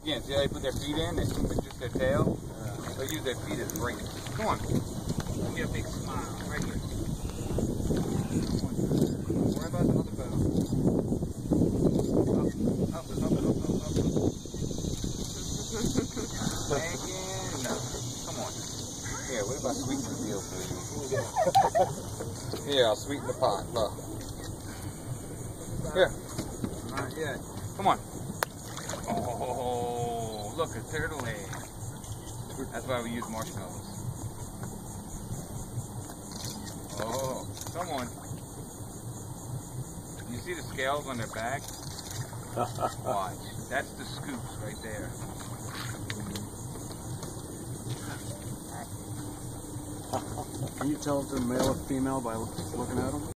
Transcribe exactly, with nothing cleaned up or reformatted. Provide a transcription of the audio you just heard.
Again, see how they put their feet in? They swim with just their tail. Uh, they use their feet as brakes. Come on. Give me a big smile. Right here. Don't worry about the other boat. Up, up, up, up, up, up. Thinking, no. Come on. Here, what about sweeten the deal for you? Here, I'll sweeten the pot. Look. Here. Not yet. Come on. Oh, look, a turtle egg. That's why we use marshmallows. Oh, come on. You see the scales on their back? Watch. That's the scoops right there. Can you tell if they're male or female by looking at them?